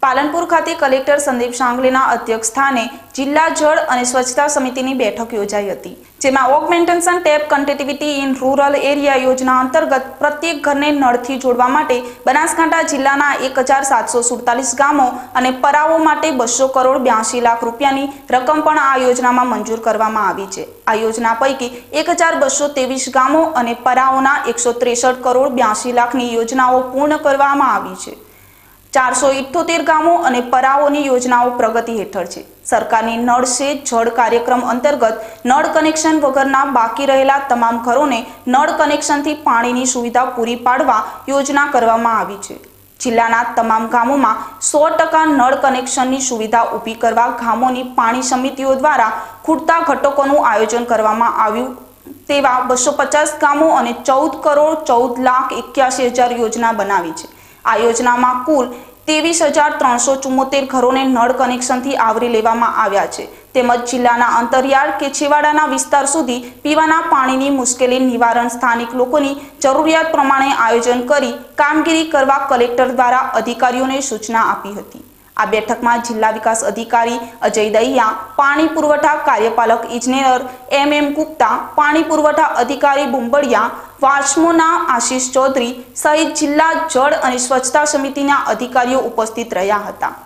પાલનપુર ખાતે કલેક્ટર સંદીપ સાંગલેના અધ્યક્ષસ્થાને જિલ્લા જળ અને સ્વચ્છતા સમિતિની બેઠક યોજાઈ હતી, જેમાં augmentation tap connectivity in rural area યોજના અંતર્ગત પ્રત્યેક ઘરને નળથી જોડવા માટે બનાસકાંઠા જિલ્લાના 1747 ગામો અને પરાવો માટે 200 કરોડ 82 લાખ રૂપિયાની રકમ પણ આ યોજનામાં મંજૂર કરવામાં આવી છે। આ યોજના પૈકી 1223 ગામો અને પરાઓના 163 કરોડ 82 લાખની યોજનાઓ પૂર્ણ કરવામાં આવી છે। 478 ગામો અને પરાઓની યોજનાઓ પ્રગતિ હેઠળ છે। સરકારની નળ સે જળ કાર્યક્રમ અંતર્ગત નળ કનેક્શન વગરના બાકી રહેલા તમામ ઘરોને નળ કનેક્શનથી પાણીની સુવિધા પૂરી પાડવા યોજના કરવામાં આવી છે। જિલ્લાના તમામ ગામોમાં 100% નળ કનેક્શનની સુવિધા ઊભી કરવા ગામોની પાણી સમિતિઓ દ્વારા ખૂટતા ઘટકોનું આયોજન કરવામાં આવ્યું તેવા 250 ગામો અને 14 કરોડ 14 લાખ 81 હજાર યોજના બનાવી છે। આ યોજનામાં કુલ 23,374 ઘરોને નળ કનેક્શનથી આવરી લેવામાં આવ્યા છે, તેમજ જિલ્લાના અંતરિયાળ કે છેવાડાના વિસ્તાર સુધી પીવાના પાણીની મુશ્કેલી નિવારણ સ્થાનિક લોકોની જરૂરિયાત પ્રમાણે આયોજન કરી કામગીરી કરવા કલેક્ટર દ્વારા અધિકારીઓને સૂચના આપી હતી। આ બેઠકમાં જિલ્લા વિકાસ અધિકારી અજય દહિયા, પાણી પુરવઠા કાર્યપાલક ઇજનેર MM ગુપ્તા, પાણી પુરવઠા અધિકારી બુંબડિયા, વાસ્મોના આશીષ ચૌધરી સહિત જિલ્લા જળ અને સ્વચ્છતા સમિતિના અધિકારીઓ ઉપસ્થિત રહ્યા હતા।